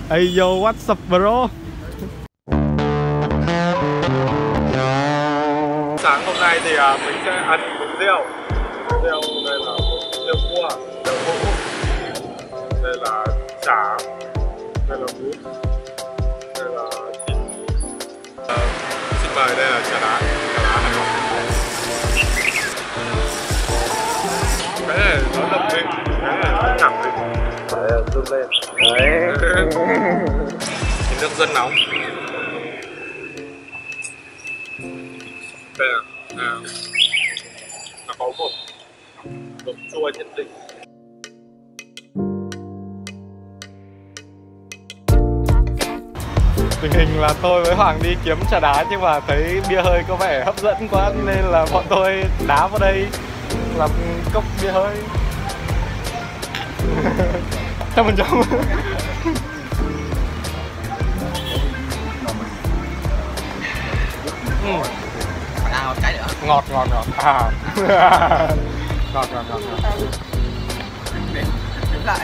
Hey yo, what's up bro? Sáng hôm nay thì mình sẽ ăn bún riêu. Riêu đây là riêu cua, riêu hũ. Đây là chả, đây là bún, đây là thịt. Xin mời, đây là chả đá Hà Nội. Cái này nó đậm đi, cái này nó nhạt đi. Đấy, rung lên. Đấy. Thì nước rất nóng. Đây là nó có một độ chua nhất định. Tình hình là tôi với Hoàng đi kiếm trà đá nhưng mà thấy bia hơi có vẻ hấp dẫn quá nên là bọn tôi đá vào đây làm cốc bia hơi. 100%. Cái nữa. Ngọt. À. ngọt. Đứng lại.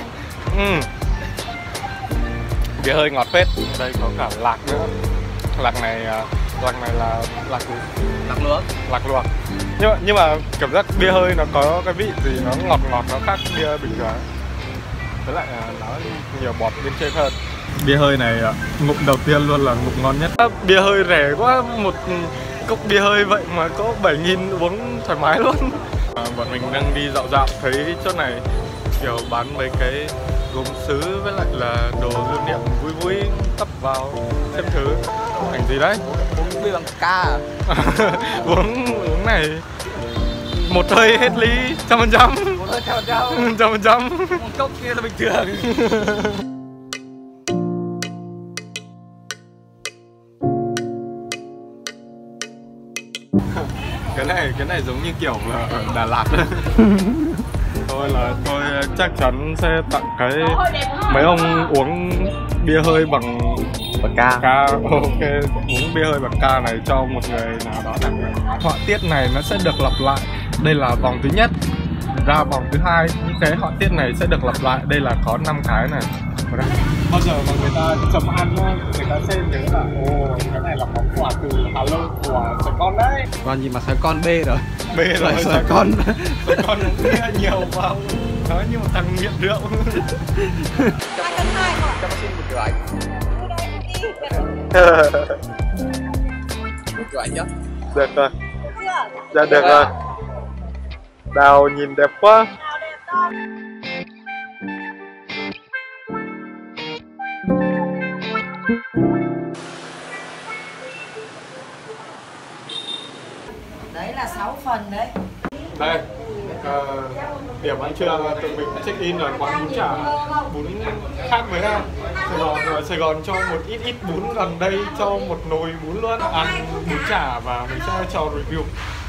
Bia hơi ngọt phết. Đây có cả lạc nữa. Lạc này là lạc gì? Lạc luộc. Nhưng mà cảm giác bia hơi nó có cái vị gì nó ngọt, nó khác bia bình thường. Với lại nó nhiều bọt bên trên hơn. Bia hơi này ngụm đầu tiên luôn là ngụm ngon nhất. Bia hơi rẻ quá, một cốc bia hơi vậy mà có 7.000 uống thoải mái luôn. Bọn mình đang đi dạo thấy chỗ này kiểu bán mấy cái gốm sứ với lại là đồ lưu niệm vui tấp vào xem thử. Ảnh gì đấy? Uống bia bằng ca à? uống này một hơi hết ly 100%. 100%. Một cốc kia là bình thường. Cái này giống như kiểu là ở Đà Lạt. Tôi chắc chắn sẽ tặng cái mấy ông uống bia hơi bằng ca. Ok, uống bia hơi bằng ca này cho một người nào đó tặng. Họa tiết này nó sẽ được lặp lại. Đây là vòng thứ nhất, ra vòng thứ hai. Những cái họa tiết này sẽ được lặp lại. Đây là có 5 cái này. Bao giờ mà người ta chấm ăn, người ta xem nhớ là cái này là món quà từ Hà Nội của Sài Con đấy. Còn gì mà Sài Con B rồi. B rồi, Sài Con uống bia nhiều vào. Nó như một thằng nghiện rượu. Cho con xin một kiểu ảnh. Một kiểu ảnh nhá. Được rồi. Dạ được rồi. Đào nhìn đẹp quá. Đấy là 6 phần đấy. Đây, điểm ăn trưa tụi mình check in ở quán bún chả. Bún khác với Sài Gòn cho một ít bún, gần đây cho một nồi bún luôn. Ăn bún chả và mình sẽ cho review.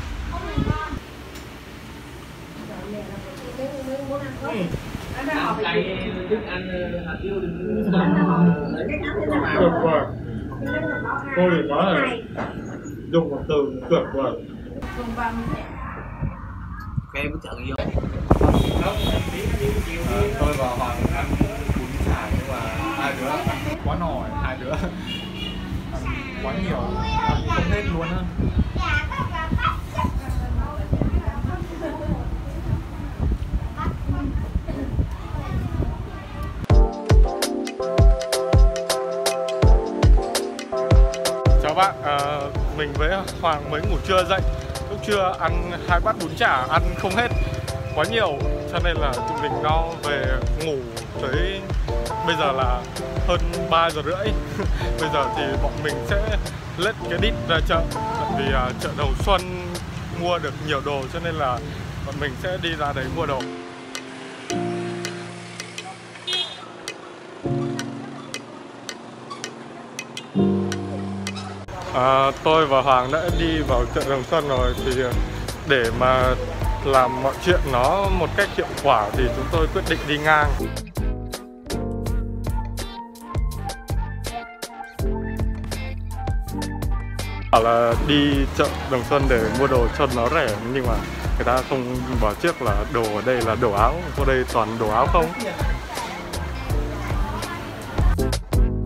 Tuyệt vời. Tôi thì nói là dùng một từ tuyệt vời. Cái bún chả nhiều. Tôi và Hoàng ăn bún chả nhưng mà hai đứa ăn quá nổi, hai đứa ăn quá nhiều, ăn không hết luôn á. Chào bạn, mình với Hoàng mới ngủ trưa dậy. Lúc trưa ăn 2 bát bún chả, ăn không hết, quá nhiều cho nên là tụi mình no về ngủ tới bây giờ là hơn 3 giờ rưỡi. Bây giờ thì bọn mình sẽ lên cái đít ra chợ, tại vì chợ đầu xuân mua được nhiều đồ cho nên là bọn mình sẽ đi ra đấy mua đồ. Tôi và Hoàng đã đi vào chợ Đồng Xuân rồi, thì để mà làm mọi chuyện nó một cách hiệu quả thì chúng tôi quyết định đi ngang. Bảo là đi chợ Đồng Xuân để mua đồ cho nó rẻ nhưng mà người ta không bảo trước là đồ ở đây là đồ áo, ở đây toàn đồ áo không.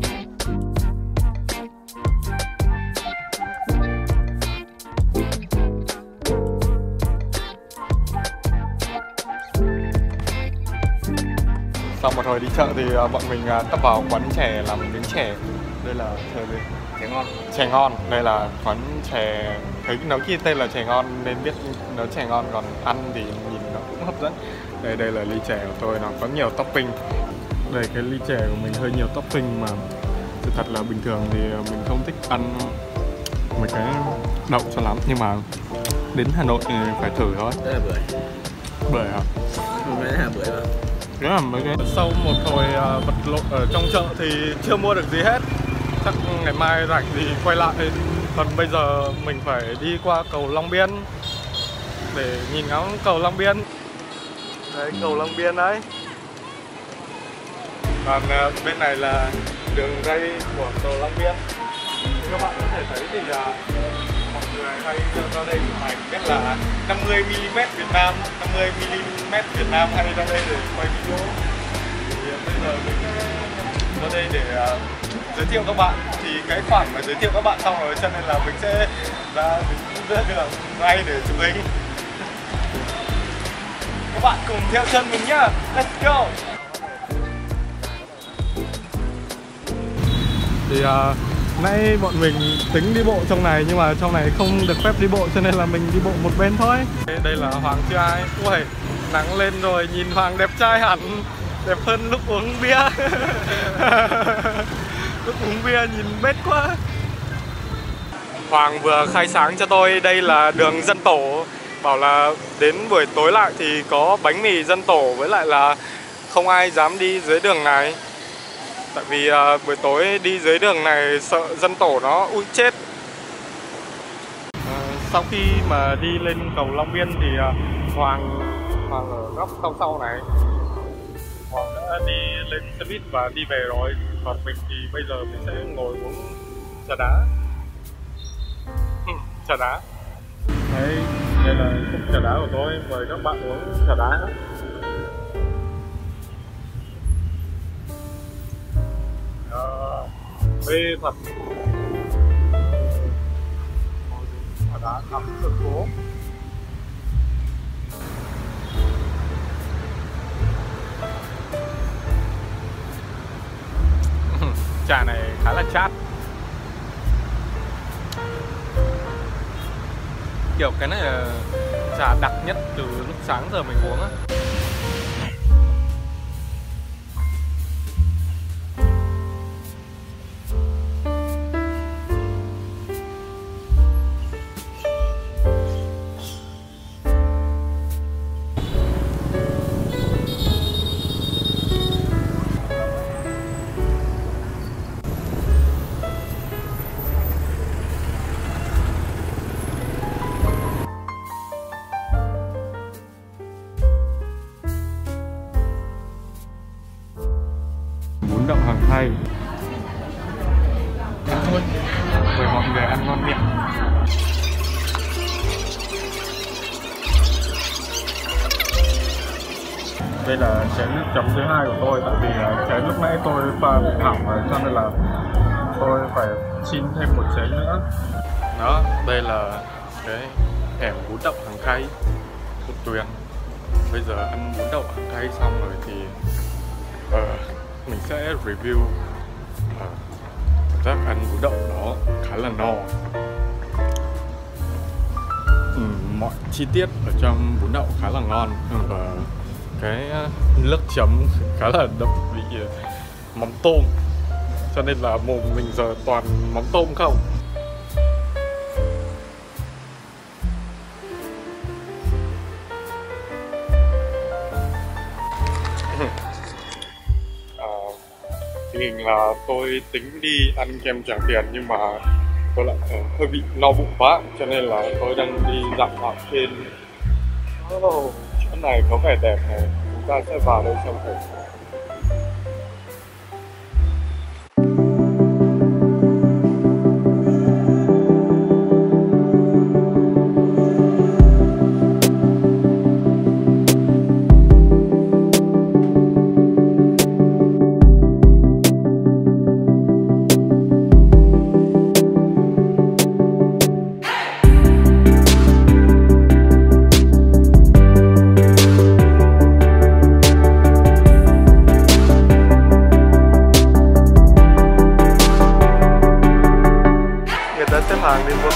một hồi đi chợ thì bọn mình tấp vào quán chè làm miếng chè. Đây là chè gì? Chè ngon. Chè ngon. Đây là quán chè, thấy nó ghi tên là chè ngon nên biết nó chè ngon, còn ăn thì nhìn nó cũng hấp dẫn. Đây là ly chè của tôi, nó có nhiều topping. Đây cái ly chè của mình hơi nhiều topping mà sự thật là bình thường thì mình không thích ăn mấy cái đậu cho lắm, nhưng mà đến Hà Nội thì phải thử thôi. Đây là bưởi. Bưởi hả? Đây là bưởi mà. Thế là mấy cái sau một hồi vật lộn ở trong chợ thì chưa mua được gì hết. Chắc ngày mai rảnh thì quay lại. Còn bây giờ mình phải đi qua cầu Long Biên để nhìn ngắm cầu Long Biên. Đấy, cầu Long Biên đấy. Còn bên này là đường ray của cầu Long Biên. Các bạn có thể thấy thì mọi người hay ra đây chụp ảnh, biết là 50mm Việt Nam, 50mm Việt Nam hay ra đây để quay video. Thì bây giờ mình ra đây để giới thiệu các bạn. Thì cái khoản mà giới thiệu các bạn xong rồi, cho nên là mình sẽ ra đường ray để chụp hình. Các bạn cùng theo chân mình nhá. Let's go. Thì nãy bọn mình tính đi bộ trong này, nhưng mà trong này không được phép đi bộ, cho nên là mình đi bộ một bên thôi. Đây là Hoàng trai. Ui, nắng lên rồi, nhìn Hoàng đẹp trai hẳn. Đẹp hơn lúc uống bia. Lúc uống bia nhìn bết quá. Hoàng vừa khai sáng cho tôi. Đây là đường Dân Tổ. Bảo là đến buổi tối lại thì có bánh mì Dân Tổ, với lại là không ai dám đi dưới đường này. Tại vì buổi tối đi dưới đường này sợ Dân Tổ nó ui chết. Sau khi mà đi lên cầu Long Biên thì Hoàng ở góc sau này. Hoàng đã đi lên xe buýt và đi về rồi. Còn mình thì bây giờ mình sẽ ngồi uống trà đá. Trà đá. Đấy, đây là cốc trà đá của tôi. Mời các bạn uống trà đá. Mê thật. Trà đá ngắm đường phố. Trà này khá là chát. Kiểu cái này là trà đặc nhất từ lúc sáng giờ mình uống á. Bún đậu Hàng Khay. Mời mọi người ăn ngon miệng. Đây là chén nước chấm thứ hai của tôi, tại vì chén lúc nãy tôi pha bị hỏng rồi, cho nên là tôi phải xin thêm một chén nữa. Đó, đây là cái hẻm bún đậu Hàng Khay của Tuyền. Bây giờ ăn bún đậu Hàng Khay xong rồi thì mình sẽ review cảm giác ăn bún đậu đó khá là no. Mọi chi tiết ở trong bún đậu khá là ngon, và cái nước chấm khá là đậm vị mắm tôm, cho nên là mồm mình giờ toàn mắm tôm không. Thì là tôi tính đi ăn kem Tràng Tiền, nhưng mà tôi lại hơi bị no bụng quá, cho nên là tôi đang đi dạo ở trên. Chỗ này có vẻ đẹp này, chúng ta sẽ vào đây xem thử.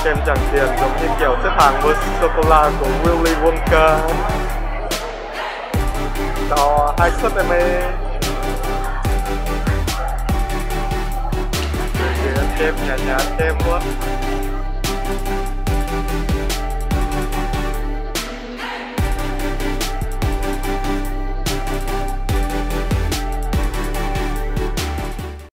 kem Tràng Tiền giống như kiểu xếp hàng mua sô-cô-la của Willy Wonka. Cho 2 suất em ơi. Kem nhà kem quá.